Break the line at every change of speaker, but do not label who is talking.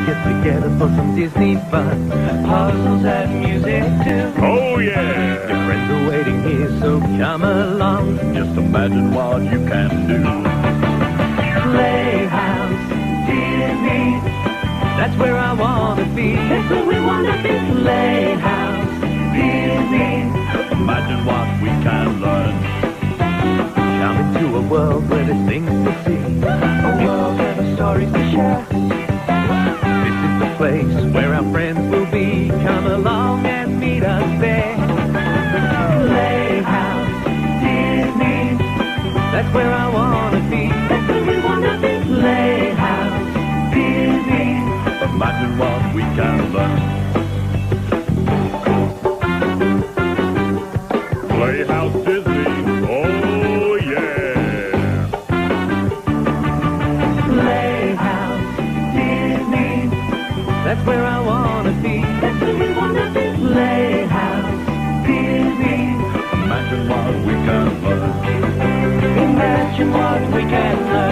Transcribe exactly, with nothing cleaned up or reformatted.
get together for some Disney fun. Puzzles and music too.
Oh yeah!
Your friends are waiting here, so come along. Just imagine what you can do. Playhouse, Disney, that's where I wanna be.
That's where we wanna be.
Playhouse, Disney, imagine what we can learn. Come into a world where there's things to see, a world where the stories to share. This is the place where our friends will be. Come along and meet us there. Playhouse, Disney, that's where I wanna be.
That's where we wanna be.
Playhouse, Disney, imagine what we can learn.
Playhouse Disney, oh yeah!
Playhouse, Disney, that's where I wanna be.
That's where we wanna be.
Playhouse, Disney, imagine what we can learn. Imagine what we can learn.